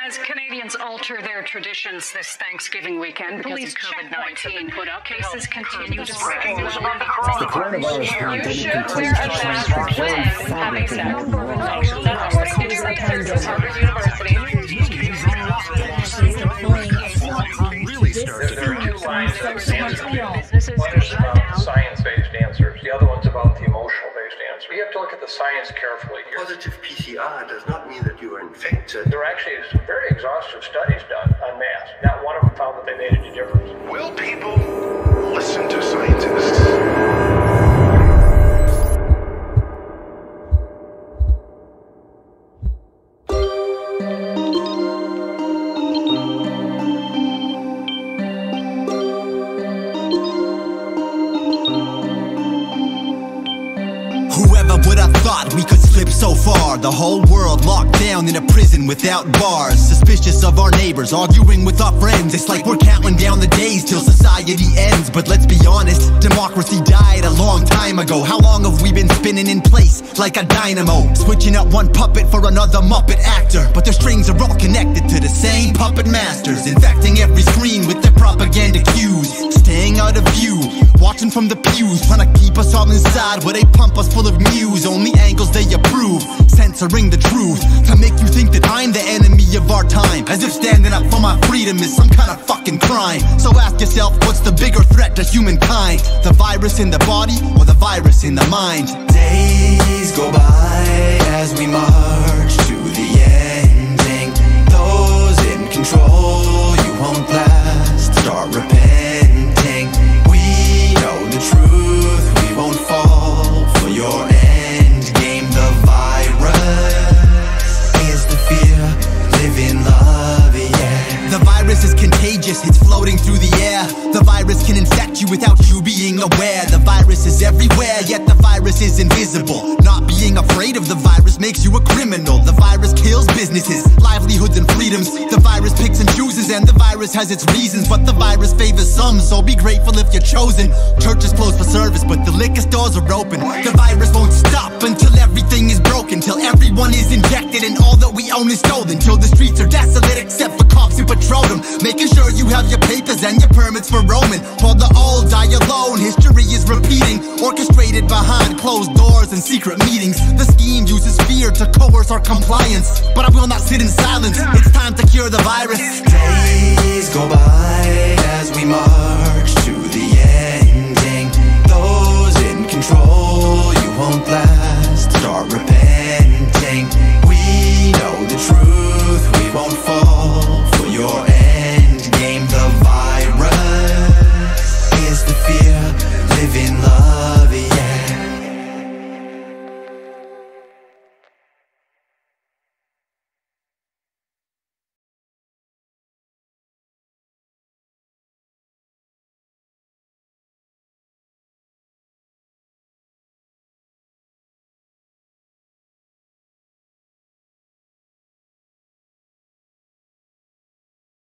As Canadians alter their traditions this Thanksgiving weekend, police checkpoints have been put up. Cases continue to spread. You should wear a mask when having sex. New research from Harvard University. There are two lines of answers. One is about science-based answers. The other one's about the emotional-based answer. You have to look at the science carefully here. Positive PCR does not mean that you are infected. There are actually some very exhaustive studies done on masks. Not one of them found that they made any difference. Will people listen to scientists? Whoever would have thought we could slip so far? The whole world locked down in a prison without bars. Suspicious of our neighbors, arguing with our friends. It's like we're counting down the days till society ends. But let's be honest, democracy died a long time ago. How long have we been spinning in place like a dynamo? Switching out one puppet for another Muppet actor, but their strings are all connected to the same puppet masters, infecting every screen with their propaganda cues. Staying out of view, watching from the pews, trying to keep us all inside where they pump us full of news. Only angles they approve, censoring the truth to make you think that I'm the enemy of our time, as if standing up for my freedom is some kind of fucking crime. So ask yourself, what's the bigger threat to humankind? The virus in the body or the virus in the mind? Days go by as we march to the ending. Those in control, you won't last. Start repenting. We know the truth, we won't fall for your end game. The virus is the fear, live in love, yeah. The virus is contagious, it's floating through the air. The virus can infect you without you being aware. The virus is everywhere, yet the virus is invisible. Not being afraid of the virus makes you a criminal. The virus kills businesses, livelihoods and freedoms. The virus picks and chooses, and the virus has its reasons. But the virus favors some, so be grateful if you're chosen. Churches closed for service, but the liquor stores are open. The virus won't stop until everything is broken, till everyone is injected and all that we own is stolen, till the streets are desolate except for cops who patrol them, making sure you have your papers and your permits for roaming. While the old die alone, history is repeating, orchestrated behind closed doors and secret meetings. The scheme uses fear to coerce our compliance, but I will not sit in silence. It's time to cure the virus. Days go by as we march